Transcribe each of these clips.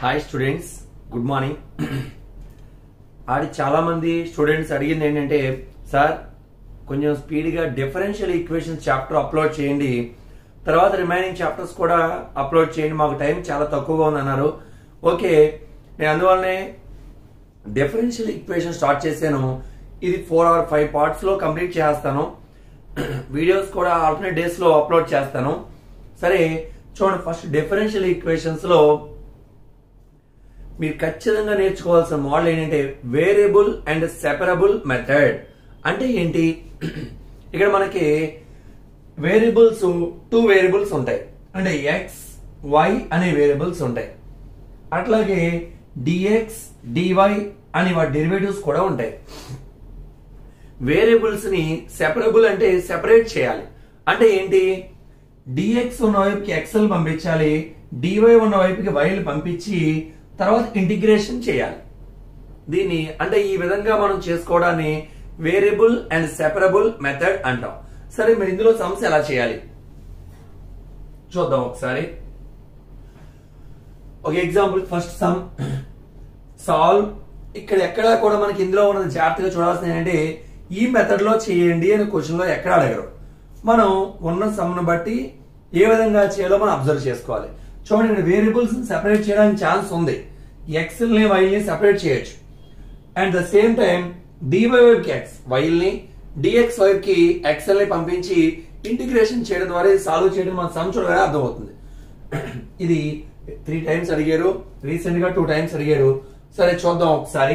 Hi students, good morning. చాలా మంది students అడిగింది ఏంటంటే, సార్ కొంచెం స్పీడ్గా డిఫరెన్షియల్ ఈక్వేషన్స్ చాప్టర్ అప్లోడ్ చేయండి, తర్వాత రిమైనింగ్ చాప్టర్స్ కూడా అప్లోడ్ చేయండి, మాకు టైం చాలా తక్కువగా ఉంది అన్నారు. ఓకే, నేను అందువల్లనే డిఫరెన్షియల్ ఈక్వేషన్ స్టార్ట్ చేశాను. ఇది 4 or 5 parts లో కంప్లీట్ చేస్తాను. వీడియోస్ కూడా ఆల్టర్నేట్ డేస్ లో అప్లోడ్ చేస్తాను. సరే చూడండి, ఫస్ట్ డిఫరెన్షియల్ ఈక్వేషన్స్ లో మీరు ఖచ్చితంగా నేర్చుకోవాల్సిన మోడల్ ఏంటంటే వేరియబుల్ అండ్ సెపరబుల్ మెథడ్. అంటే ఏంటి, ఇక్కడ మనకి వేరియబుల్స్ 2 వేరియబుల్స్ ఉంటాయి, అంటే ఎక్స్ వై అనే వేరియబుల్స్ ఉంటాయి. అట్లాగే డిఎక్స్ డివై అని వాటి డెరివేటివ్స్ కూడా ఉంటాయి. వేరియబుల్స్ ని సెపరబుల్ అంటే సెపరేట్ చేయాలి. అంటే ఏంటి, డిఎక్స్ ఉన్న వైపుకి ఎక్స్ఎల్ పంపించాలి, డివై ఉన్న వైపుకి వైలు పంపించి తర్వాత ఇంటిగ్రేషన్ చేయాలి. దీన్ని అంటే ఈ విధంగా మనం చేసుకోవడాన్ని వేరియబుల్ అండ్ సెపరబుల్ మెథడ్ అంటాం. సరే, మీరు ఇందులో సమ్స్ ఎలా చేయాలి చూద్దాం ఒకసారి. ఒక ఎగ్జాంపుల్, ఫస్ట్ సమ్ సాల్వ్. ఇక్కడ ఎక్కడా కూడా మనకి ఇందులో ఉన్నది జాగ్రత్తగా చూడాల్సింది ఏంటంటే, ఈ మెథడ్ లో చేయండి అని క్వశ్చన్ లో ఎక్కడ అడగరు. మనం ఉన్న సమ్ను బట్టి ఏ విధంగా చేయాలో మనం అబ్జర్వ్ చేసుకోవాలి. చూడండి, ఇక్కడ వేరియబుల్స్ సెపరేట్ చేయడానికి ఛాన్స్ ఉంది. ఎక్స్ ని వై ని సెపరేట్ చేయొచ్చు. And the same time dy వైపుకి ఎక్స్ వైల్ ని, డిఎక్స్ వైపుకి ఎక్స్ఎల్ ని పంపించి ఇంటిగ్రేషన్ చేయడం ద్వారా ఇది సాల్వ్ చేయడం మన సమ్ చూడగానే అర్థమవుతుంది. ఇది 3 times అడిగారు, రీసెంట్ గా 2 times అడిగారు. సరే చూద్దాం ఒకసారి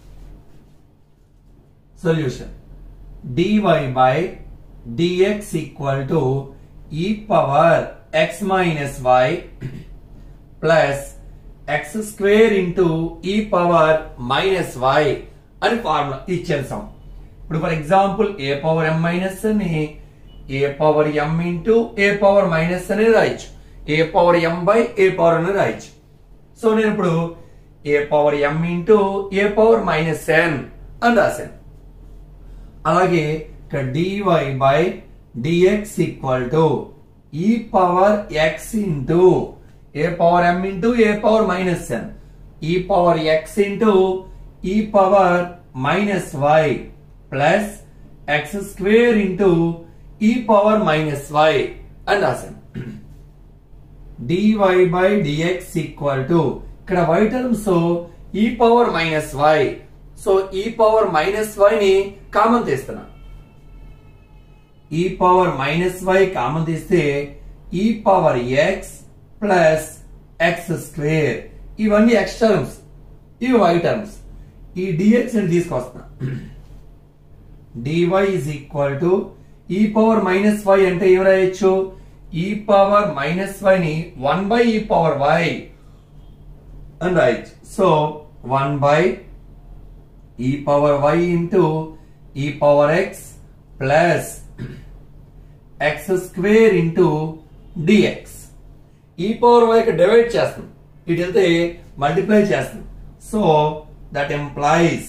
solution. dy by dx equal to e power x minus y plus x square into e power minus y అని ఫార్ములా ఇచ్చేసాం. ఇప్పుడు for example a power m minus ని a power m into a power minus అని రాయొచ్చు, a power m by a power అని రాయొచ్చు. So నేను ఇప్పుడు a power m into a power minus n అని రాశాను. అలాగే ఇక్కడ dy by dx equal to e power x into a power m into a power minus n, e power x into e power minus y plus x square into e power minus y అని రాశాను. dy by dx equal to ఇక్కడ y terms e power minus y, so e power minus y ని common తీస్తున్నా. E power minus y common తీస్తే e power x plus x square, ఇవన్నీ x terms, ఇవి y terms. ఈ dx ని తీసుకొస్తున్నా. dy is equal to e power minus y అంటే ఏం రాయొచ్చు, ఈ పవర్ మైనస్ y ని 1 బై ఈ పవర్ y అని రాయొచ్చు. So 1 by e power y into e power x plus x square into dx. E power y కి divide చేస్తాం, ఇటు వెళ్తే మల్టిప్లై చేస్తాం. So that implies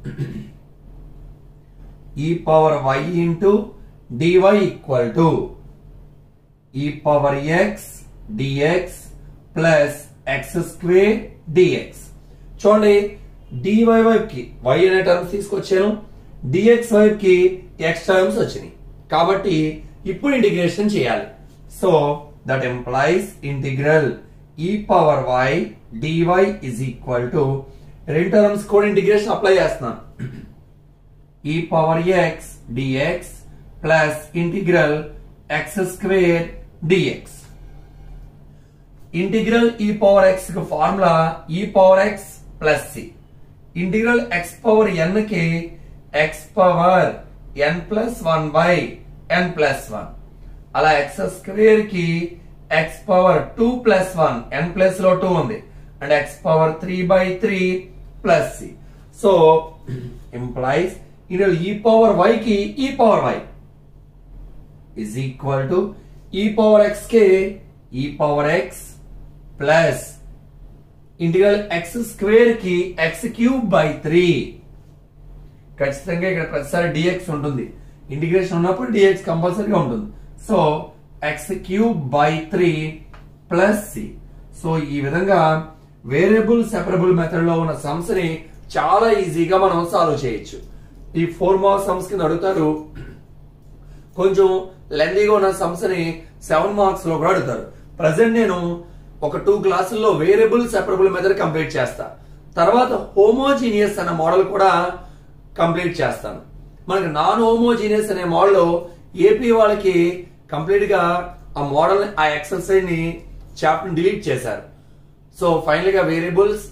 e power y into dy equal to e power x dx plus x square dx. చూడండి, dy వైపుకి y అనే terms తీసుకొచ్చాను, dx వైపుకి x టర్మ్స్ వచ్చినాయి. కాబట్టి ఇప్పుడు ఇంటిగ్రేషన్ చేయాలి. So that implies integral e power y dy is equal to రెండు టర్మ్స్ కూడా ఇంటిగ్రేషన్ అప్లై చేస్తున్నాను. E power x dx plus integral x square dx. Integral e power x కి formula e power x plus c. Integral x power n కి x power n plus 1 by n plus 1. అలా x square కి x power 2 plus 1, n plus లో 2 ఉంది, and x power 3 by 3 plus c. So implies ఇందులో ఈ power y కి e power y is equal to e power x కి e power x plus integral x square కి x cube by 3. ఖచ్చితంగా ఇక్కడ ప్రతిసారి dx ఉంటుంది, ఇంటిగ్రేషన్ ఉన్నప్పుడు dx కంపల్సరీగా ఉంటుంది. So x cube by 3 plus c. So ఈ విధంగా వేరియబుల్ సెపరబుల్ మెథడ్ లో ఉన్న సమ్స్ ని చాలా ఈజీగా మనం సాల్వ్ చేయొచ్చు. ఈ 4 మార్క్స్ సమ్స్ కింద అడుగుతారు. కొంచెం లెందీగా ఉన్న సమ్స్ ని 7 మార్క్స్ లో కూడా అడుగుతారు. ప్రజెంట్ నేను ఒక 2 క్లాసుల్లో వేరియబుల్ సెపరబుల్ మెథడ్ కంప్లీట్ చేస్తా. తర్వాత హోమోజీనియస్ అనే మోడల్ కూడా కంప్లీట్ చేస్తాను. మనకి నాన్ హోమోజీనియస్ అనే మోడల్ ఏపీ వాళ్ళకి కంప్లీట్ గా ఆ మోడల్ ఆ ఎక్సర్సైజ్ ని చాప్టర్ డిలీట్ చేశారు. సో ఫైనల్ గా వేరియబుల్స్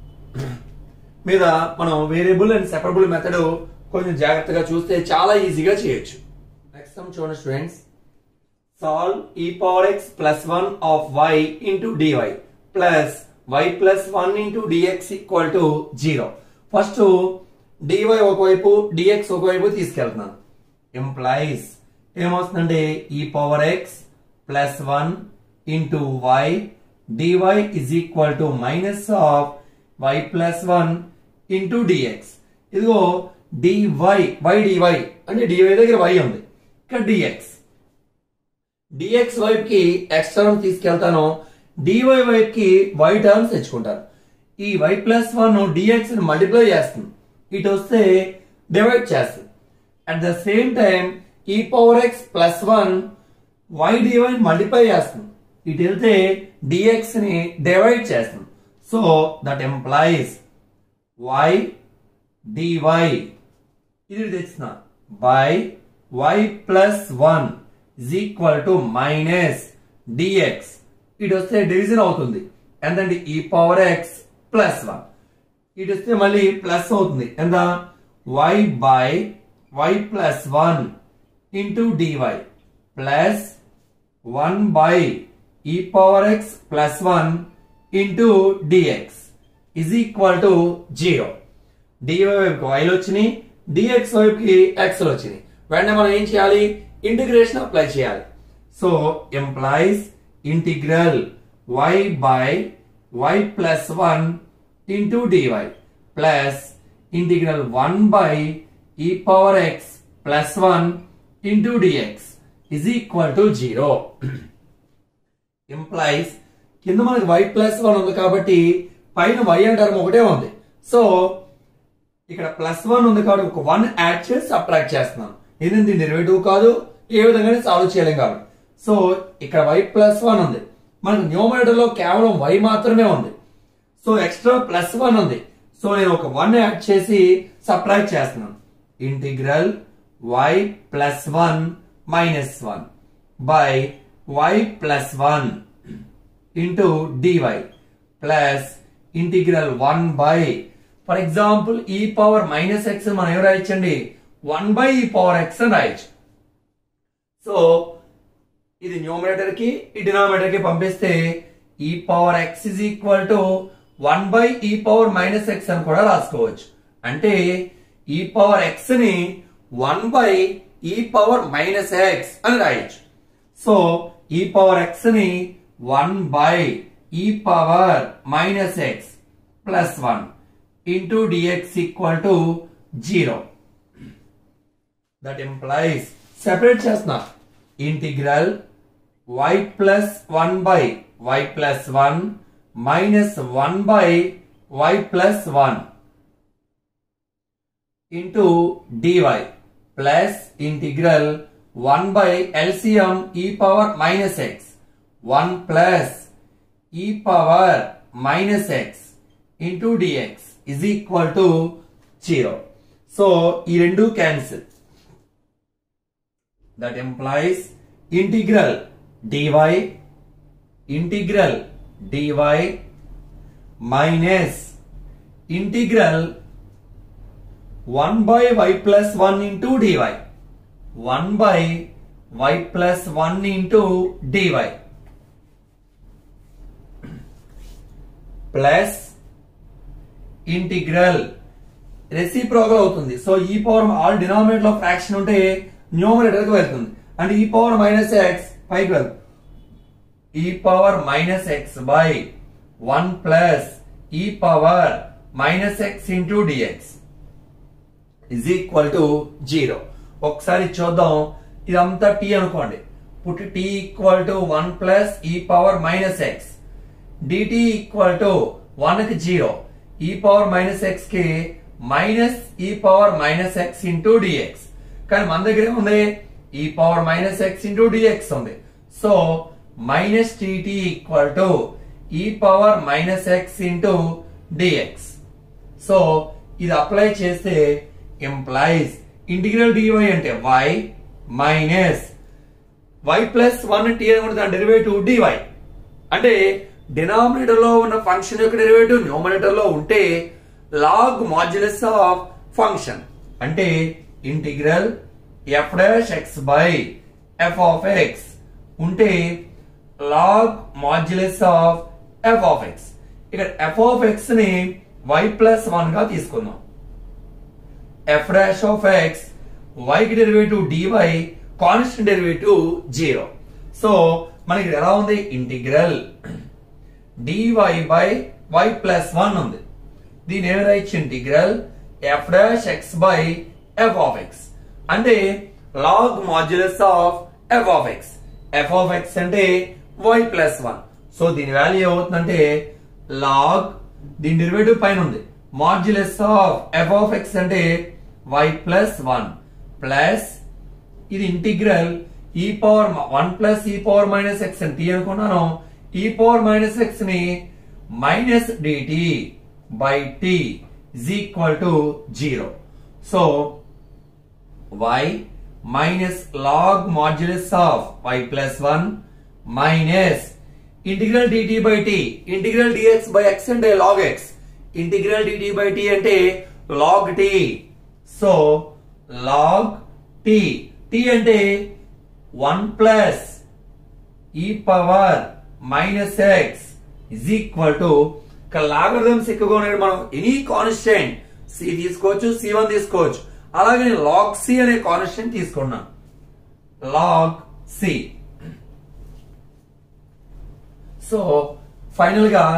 మీద మనం వేరియబుల్ అండ్ సెపరబుల్ మెథడ్ కొంచెం జాగ్రత్తగా చూస్తే చాలా ఈజీగా చేయొచ్చు. నెక్స్ట్ సమ్ చూడండి students. Solve e power x plus 1 of y into dy plus y plus 1 into dx equal to 0. First dy ఒకవైపు dx ఒకవైపు తీసుకెళ్తున్నాను. Implies ఏమొస్తుందంటే e power x plus 1 into y dy is equal to minus of y plus 1 into dx. ఇదిగో dy y dy అంటే dy దగ్గర y ఉంది, ఇక్కడ dx dx వైపుకి x టర్మ్ తీసుకెళ్తాను, dy వైపుకి y టర్మ్స్ తెచ్చుకుంటాను. ఈ y ప్లస్ 1 dx ని మల్టిప్లై చేస్తుంది, ఇటు వస్తే డివైడ్ చేస్తుంది. At the same time e power x plus 1 y dy ని మల్టిప్లై చేస్తుంది, ఇటు వెళ్తే dx ని డివైడ్ చేస్తుంది. So that implies y dy ఇది తెచ్చిన by y plus 1 is equal to minus dx. ఇటు వస్తే డివిజన్ అవుతుంది, ఎంతంటే e పవర్ x ప్లస్ 1. ఇటు వస్తే మళ్ళీ ప్లస్ అవుతుంది, ఎంత y by y plus 1 into dy plus 1 by e power x plus 1 into dx is equal to 0. dy వైపుకి y వచ్చినాయి, dx వైపుకి x వచ్చినాయి. వెంటనే మనం ఏం చేయాలి, ఇంటిగ్రేషన్ అప్లై చేయాలి. So implies integral y by y plus 1 into dy plus integral 1 by e power x plus 1 into dx is equal to 0. Implies కింద మనకి y ప్లస్ 1 ఉంది కాబట్టి పైన y అనే టర్మ్ ఒకటే ఉంది. సో ఇక్కడ ప్లస్ 1 ఉంది కాబట్టి ఒక 1 యాడ్ చేసి సబ్ట్రాక్ట్ చేస్తున్నాను. ఇది డెరివేటివ్ కాదు, ఏ విధంగా సాల్వ్ చేయలేం కాబట్టి. సో ఇక్కడ y ప్లస్ 1 ఉంది, మనకు న్యూమరేటర్ లో కేవలం y మాత్రమే ఉంది. సో ఎక్స్ట్రా ప్లస్ 1 ఉంది, సో నేను ఒక 1 యాడ్ చేసి సబ్ట్రాక్ట్ చేస్తున్నాను. Integral y plus 1 minus 1 by y plus 1 into dy plus integral 1 by, for example e power minus x మనం ఏం రాయొచ్చండి, 1 బై e పవర్ x అని రాయొచ్చు. సో ఇది న్యూమరేటర్ కి ఈ డినామినేటర్ కి పంపిస్తే e power x is equal to 1 by e power minus x అని కూడా రాసుకోవచ్చు. అంటే e పవర్ x ని 1 by e power minus x అని రాయొచ్చు. సో e పవర్ x ని 1 by e power minus x plus 1 into dx equal to 0. That implies separate చేస్తున్నా, integral y plus 1 by y plus 1 minus 1 by y plus 1 into dy plus integral 1 by LCM e power minus x 1 plus e power minus x into dx is equal to 0. So ఈ రెండు cancel. That implies integral dy minus integral 1 by y plus 1 into dy 1 by y plus 1 into dy plus integral reciprocal అవుతుంది. So e power all denominator లో fraction ఉంటే numerator కి వెళ్తుంది, అంటే ఈ power minus X పైకి వెళ్తుంది. E power minus x by 1 plus e power minus x into dx is equal to 0. ఒకసారి చూద్దాం, ఇదంతా టీ అనుకోండి. Put t equal to 1 plus e power minus x, dt equal to 1 కి 0 e power minus x కి minus e power minus x into dx. కానీ మన దగ్గర ఏముంది e power minus x into dx ఉంది. So minus dt equal to e power minus x into dx. So ఇది apply చేస్తే implies integral dy అంటే y minus y plus 1 t అని దాని డెరివేటివ్ dy. అంటే డినామినేటర్ లో ఉన్న ఫంక్షన్ యొక్క డెరివేటివ్ న్యూమరేటర్ లో ఉంటే లాగ్ మాడ్యులస్ ఆఫ్ ఫంక్షన్ అంటే integral f dash x by f of x ఉంటే log modulus of f of x. ఇక్కడ f ఆఫ్ x ని y ప్లస్ 1 గా తీసుకుందాం. f dash of x y కి డెరివేటివ్ dy కాన్స్టెంట్ డెరివేటివ్ 0. సో మనకి ఎలా ఉంది integral dy by y plus 1 ఉంది. దీని ఏమి రాయొచ్చు integral f dash x by f of x అంటే log modulus of f of x. f of x అంటే y ప్లస్ 1. సో దీని వాల్యూ ఏమవుతుందంటే లాగ్ దీని డెరివేటివ్ పైన ఉంది modulus of f of x అంటే y ప్లస్ 1 ప్లస్ ఇది integral e power 1 plus e power minus x అని t అనుకున్నాను. e పవర్ మైనస్ x ని minus dt by t is equal to 0. So y minus log modulus of y plus 1 minus integral dt by t. Integral dx by x అంటే log x. Integral dt by t అంటే log t. So log t t అంటే 1 plus e power minus x is equal to logarithms ఎక్కువగా ఉన్నాయి. మనం any constant c తీసుకోవచ్చు, c1 తీసుకోవచ్చు. అలాగే log c అనే కాన్స్టెంట్ తీసుకున్నాను log c. సో ఫైనల్ గా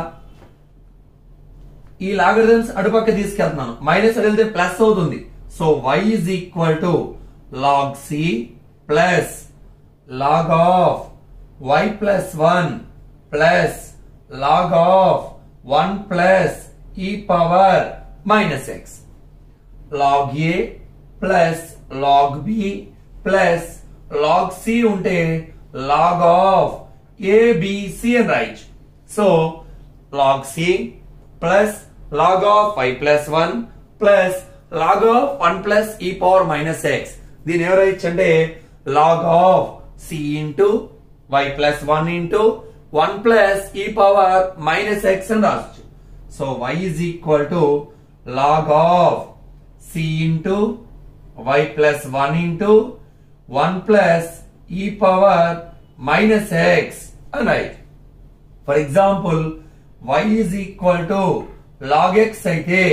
ఈ లాగరిథమ్స్ అటుపక్క తీసుకెళ్తున్నాను. మైనస్ వెళ్తే ప్లస్ అవుతుంది. So y is equal to log c plus log of y plus 1 plus log of 1 plus e power minus x. log a plus log b plus log c ఉంటే log of a b c అని రాయొచ్చు. So log c plus log of y plus 1 plus log of 1 plus e power minus x. దీని ఏం రాయొచ్చు అంటే log of c into y plus 1 into 1 plus e power minus x అని రాయొచ్చు. So y is equal to log of c into y plus 1 into 1 plus e power minus x అని రాయొచ్చు. For example y is equal to log x అయితే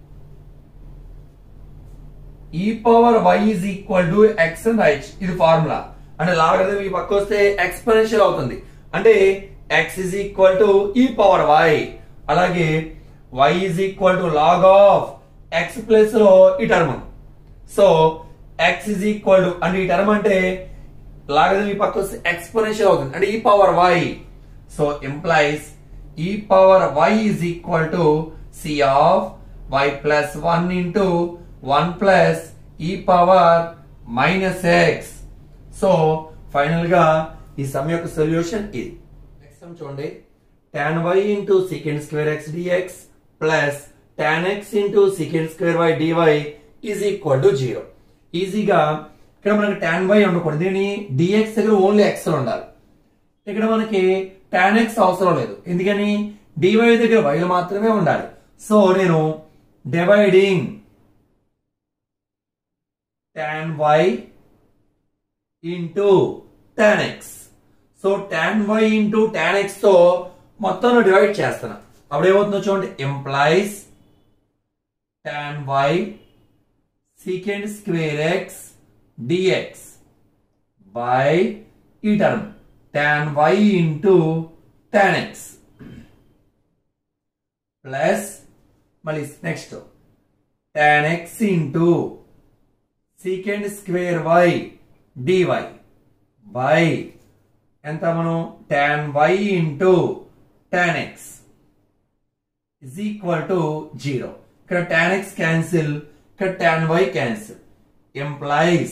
e power y is equal to x అని రాయొచ్చు. ఇది formula. అంటే logarithm ఈ పక్క వస్తే ఎక్స్పోనెన్షియల్ అవుతుంది. అంటే x is equal to e power y. అలాగే y is equal to log of x plus లో ఈ term. So x is equal to అంటే ఈ టర్మ్ అంటే లాగరిథం ఈ పక్క వస్తే ఎక్స్పోనెన్షియల్ అవుతుంది. అంటే e power y. So implies e power y is equal to c of y plus 1 into 1 plus e power minus x. So final గా ఈ సమ్ యొక్క సొల్యూషన్ ఇది. నెక్స్ట్ సమ్ చూడండి. tan y into secant square x dx plus tan x into secant square y dy is equal to 0. ఈజీగా ఇక్కడ మనకి tan y ఉండకూడదు. దీని dx దగ్గర ఓన్లీ x ఉండాలి. ఇక్కడ మనకి tan x అవసరం లేదు. ఎందుకని dy దగ్గర y మాత్రమే ఉండాలి. సో నేను dividing tan y into tan x. So tan y into tan x తో మొత్తం డివైడ్ చేస్తాను. అప్పుడు ఏమవుతుందో చూడండి. Implies tan y secant square x dx by ఈ term tan y into tan x plus మళ్ళీ next tan x into secant square y dy by ఎంత మనం tan y into tan x is equal to 0. ఇక్కడ tan x cancel, ఇక్కడ tan y cancel. Implies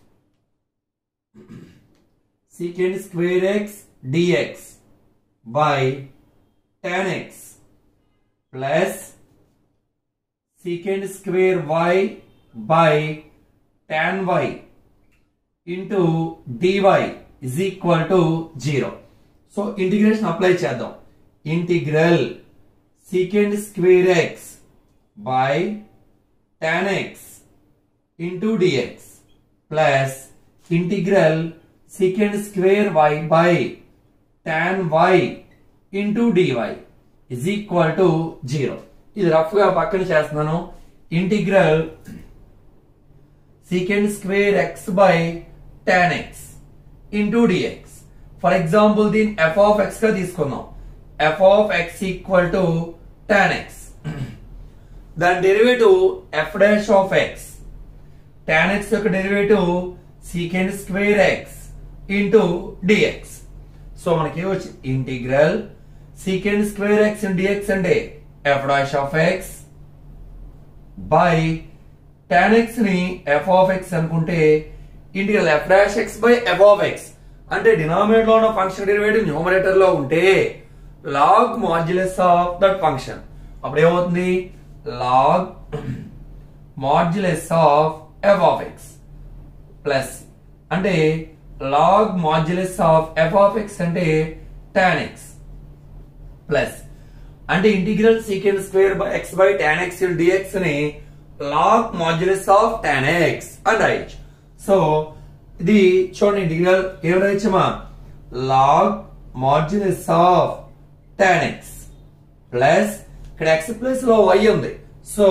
secant square x dx by tan x plus secant square y by tan y into dy is equal to 0. So integration apply చేద్దాం. Integral secant square x by tan x into dx plus integral secant square y by tan y into dy is equal to 0. ఇది rough గా పక్కన చేస్తున్నాను. Integral secant square x by tan x into dx. For example, దీని f of x గా తీసుకుందాం. f of x equal to tan x. దాని derivative f dash of x. tan x యొక్క derivative secant square x into dx. So మనకి వచ్చి integral secant square x into dx అంటే f dash of x by tan x ని f of x అనుకుంటే integral f dash x by f of x అంటే denominator లో ఉన్న function derivative numerator లో ఉంటే log modulus of that function అప్పుడు ఏమవుతుంది log modulus of f of x plus అంటే log modulus of f of x అంటే tan x ప్లస్ అంటే integral secant square by x by tan x dx ని log modulus of tan x అని రాయొచ్చు. So ఇది చూడండి integral ఏం రాయొచ్చమా log modulus of tan x plus ఇక్కడ x ప్లస్ లో y ఉంది. So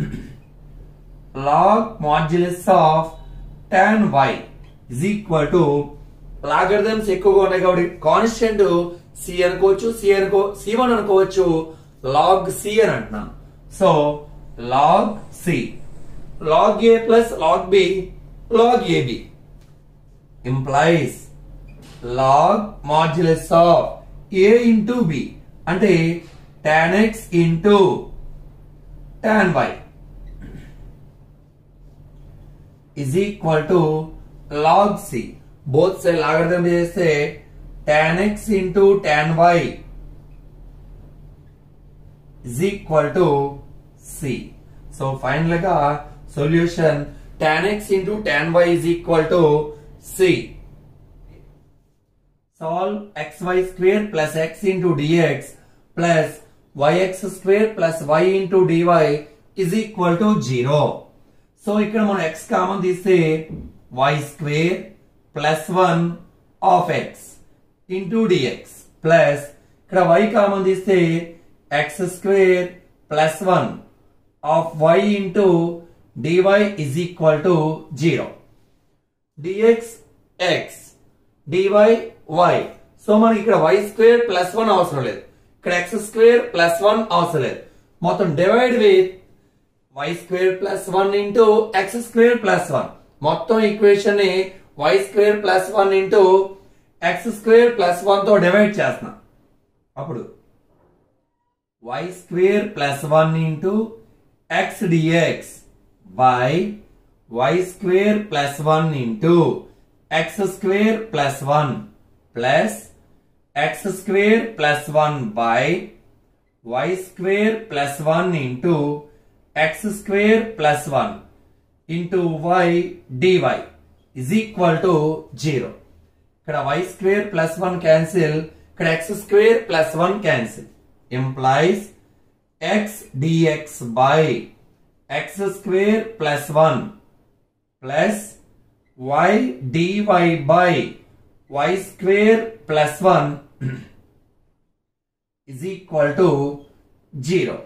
log modulus of tan y is equal to logarithms ఎక్కువగా ఉన్నాయి కాబట్టి కాన్స్టెంట్ c అనుకోవచ్చు, c1 అనుకోవచ్చు, log c అని అంటున్నాను. So log c log a plus log b log ab implies log modulus of a into b అంటే tan x into tan y is equal to log c. both side logarithm చేస్తే tan x into tan y is equal to c. So finally గా solution tan x into tan y is equal to c. Solve xy square plus x into dx plus yx square plus y into dy is equal to 0. So ఇక్కడ మనం x common తీస్తే y square plus 1 of x into dx plus ఇక్కడ y common తీస్తే x square plus 1 of y into dy is equal to 0. dx x dy y. So మనకి ఇక్కడ y square plus 1 అవసరం లేదు, ఇక్కడ x square plus 1 అవసరం లేదు. మొత్తం divide with y square plus 1 into x square plus 1. మొత్తం ఈక్వేషన్ ని y square plus 1 into x square plus 1 తో డివైడ్ చేస్తున్నా. అప్పుడు y square plus 1 into x dx by y square plus 1 into x square plus 1 plus x square plus 1 by y square plus 1 into x square plus 1 into y dy is equal to 0. ఇక్కడ y square plus 1 cancel, ఇక్కడ x square plus 1 cancel. Implies x dx by x square plus 1 plus y dy by y square plus 1 is equal to 0.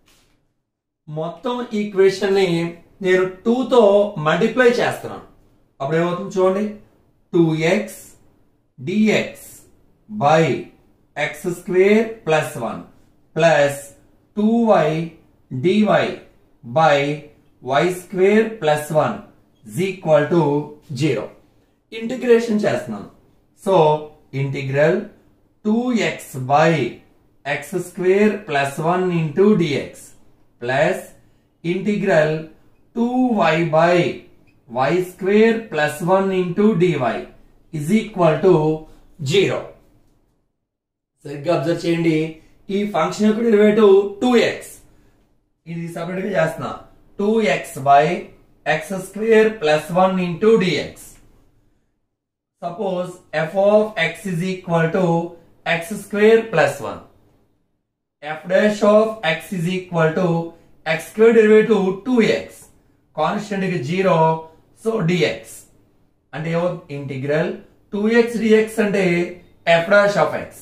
మొత్తం equation ని నేను 2 తో multiply చేస్తున్నాను. అప్పుడు ఏమవుతుంది చూడండి 2x dx by x square plus 1 plus 2y dy by y square plus 1 is equal to 0. Integration చేస్తున్నాను. So integral 2x by x square plus 1 into dx plus integral 2y by y square plus 1 into dy is equal to 0. సరిగ్గా observe చేయండి. ఈ function యొక్క derivative 2x, ఇది separate గా చేస్తున్నా. 2x by x square plus 1 into dx. Suppose f of x is equal to x square plus 1. F dash of x is equal to x square derivative 2x. Constant is 0, so dx. And integral 2x dx అంటే f dash of x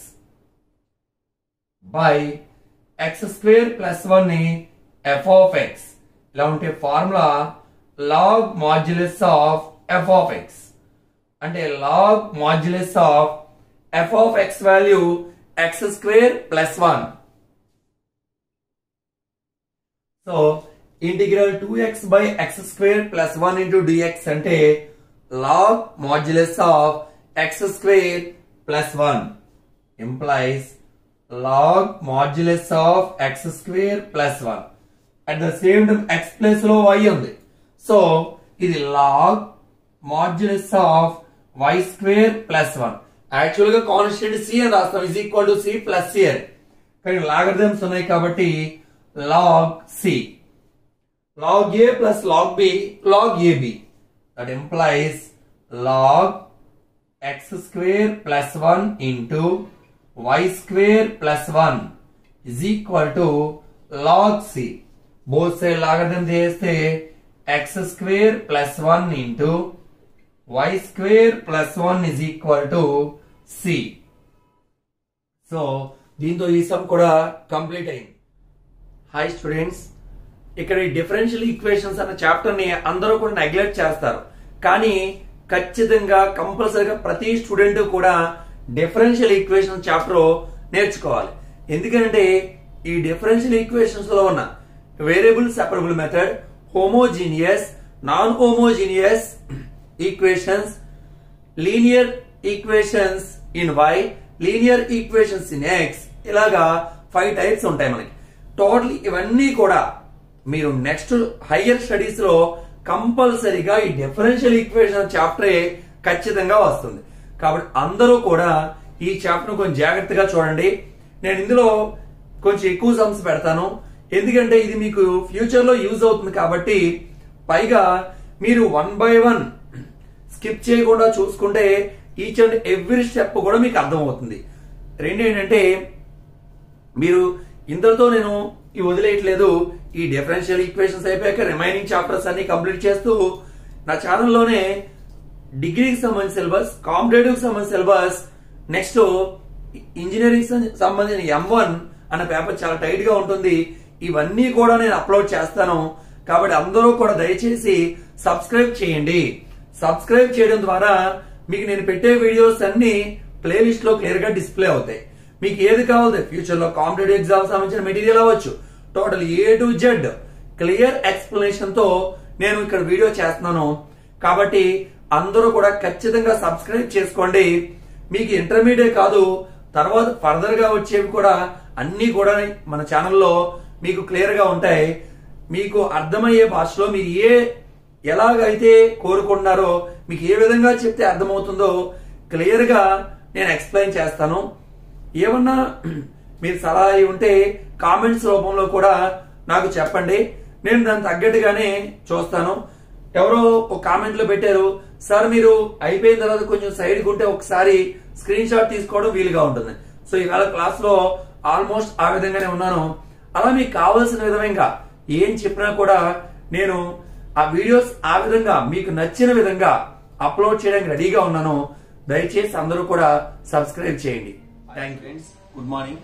by x square plus 1 f of x. ఇలా ఉంటే formula log modulus of f of x అంటే log modulus of f of x value x square plus 1. So integral 2x by x square plus 1 into dx అంటే log modulus of x square plus 1 implies log modulus of x square plus 1. At the same time x place లో y ఉంది, so ఇది log modulus of y square plus 1. Actual గా constant c అని రాస్తాం, is equal to c plus c అని, కానీ logarithms ఉన్నాయి కాబట్టి log c, log a plus log b, log ab. That implies log x square plus 1 into y square plus 1 is equal to log c. Both side logarithm చేస్తే x square plus 1 into y square plus 1 is equal to c. So దీంతో ఈ some కూడా complete అయింది. High students, ఇక్కడ ఈ డిఫరెన్షియల్ equations అన్న chapter ని అందరూ కూడా నెగ్లెక్ట్ చేస్తారు, కానీ ఖచ్చితంగా కంపల్సరీగా ప్రతి స్టూడెంట్ కూడా డిఫరెన్షియల్ ఈక్వేషన్ చాప్టర్ నేర్చుకోవాలి. ఎందుకంటే ఈ డిఫరెన్షియల్ ఈక్వేషన్స్ లో ఉన్న variable separable method, homogeneous, non homogeneous equations, linear equations in y, linear equations in x, ఇలాగా 5 టైప్స్ ఉంటాయి మనకి. టోటల్ ఇవన్నీ కూడా మీరు నెక్స్ట్ హైయర్ స్టడీస్ లో కంపల్సరీగా ఈ డిఫరెన్షియల్ ఈక్వేషన్ చాప్టరే ఖచ్చితంగా వస్తుంది. కాబట్టి అందరూ కూడా ఈ చాప్టర్ కొంచెం జాగ్రత్తగా చూడండి. నేను ఇందులో కొంచెం ఎక్కువ సమ్స్ పెడతాను, ఎందుకంటే ఇది మీకు ఫ్యూచర్ లో యూజ్ అవుతుంది. కాబట్టి పైగా మీరు 1 by 1 స్కిప్ చేయకుండా చూసుకుంటే ఈచ్ అండ్ ఎవ్రీ స్టెప్ కూడా మీకు అర్థమవుతుంది. రెండు ఏంటంటే, మీరు ఇంతటితో నేను ఈ వదిలేయట్లేదు, ఈ డిఫరెన్షియల్ ఈక్వేషన్స్ అయిపోయాక రిమైనింగ్ చాప్టర్స్ అన్ని కంప్లీట్ చేస్తూ నా ఛానల్లోనే డిగ్రీకి సంబంధించిన సిలబస్, కాంపిటేటివ్ సంబంధించిన సిలబస్, నెక్స్ట్ ఇంజనీరింగ్ సంబంధించిన M1 అన్న పేపర్ చాలా టైట్ గా ఉంటుంది, ఇవన్నీ కూడా నేను అప్లోడ్ చేస్తాను. కాబట్టి అందరూ కూడా దయచేసి సబ్స్క్రైబ్ చేయండి. సబ్స్క్రైబ్ చేయడం ద్వారా మీకు నేను పెట్టే వీడియోస్ అన్ని ప్లేలిస్ట్ లో క్లియర్ గా డిస్ప్లే అవుతాయి. మీకు ఏది కావాలి ఫ్యూచర్ లో కాంపిటేటివ్ ఎగ్జామ్ సంబంధించిన మెటీరియల్ అవ్వచ్చు, total A to Z clear explanation తో నేను ఇక్కడ వీడియో చేస్తున్నాను. కాబట్టి అందరూ కూడా ఖచ్చితంగా సబ్స్క్రైబ్ చేసుకోండి. మీకు ఇంటర్మీడియట్ కాదు, తర్వాత ఫర్దర్ గా వచ్చేవి కూడా అన్ని కూడా మన ఛానల్లో మీకు క్లియర్ గా ఉంటాయి. మీకు అర్థమయ్యే భాషలో మీరు ఎలాగైతే కోరుకుంటున్నారో, మీకు ఏ విధంగా చెప్తే అర్థమవుతుందో క్లియర్ గా నేను ఎక్స్ప్లెయిన్ చేస్తాను. ఏమన్నా మీరు సలహా ఉంటే కామెంట్స్ రూపంలో కూడా నాకు చెప్పండి, నేను దానికి తగ్గట్టుగానే చూస్తాను. ఎవరో ఒక కామెంట్ లో పెట్టారు, సార్ మీరు అయిపోయిన తర్వాత కొంచెం సైడ్ ఉంటే ఒకసారి స్క్రీన్ షాట్ తీసుకోవడం వీలుగా ఉంటుంది. సో ఇవాళ క్లాస్ లో ఆల్మోస్ట్ ఆ విధంగానే ఉన్నాను. అలా మీకు కావాల్సిన విధంగా ఏం చెప్పినా కూడా నేను ఆ వీడియోస్ ఆ విధంగా మీకు నచ్చిన విధంగా అప్లోడ్ చేయడానికి రెడీగా ఉన్నాను. దయచేసి అందరూ కూడా సబ్స్క్రైబ్ చేయండి. Thank you friends, good morning.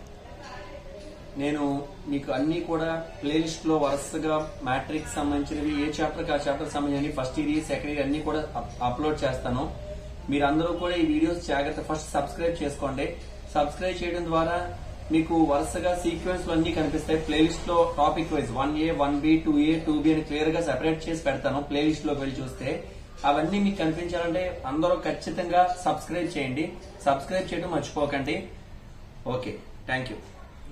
నేను మీకు అన్ని కూడా ప్లేలిస్ట్ లో వరుసగా మ్యాట్రిక్స్ సంబంధించినవి, ఏ చాప్టర్ ఆ చాప్టర్ సంబంధించి ఫస్ట్ ఇయర్ సెకండ్ ఇయర్ అన్ని కూడా అప్లోడ్ చేస్తాను. మీరందరూ కూడా ఈ వీడియోస్ జాగ్రత్త ఫస్ట్ సబ్స్క్రైబ్ చేసుకోండి. సబ్స్క్రైబ్ చేయడం ద్వారా మీకు వరుసగా సీక్వెన్స్ లో అన్ని కనిపిస్తాయి. ప్లేలిస్ట్ లో topic wise 1A 1B 2A 2B అని క్లియర్ గా సెపరేట్ చేసి పెడతాను. ప్లేలిస్ట్ లోకి వెళ్ళి చూస్తే అవన్నీ మీకు కనిపించాలంటే అందరూ ఖచ్చితంగా సబ్స్క్రైబ్ చేయండి. సబ్స్క్రైబ్ చేయడం మర్చిపోకండి. Okay, thank you.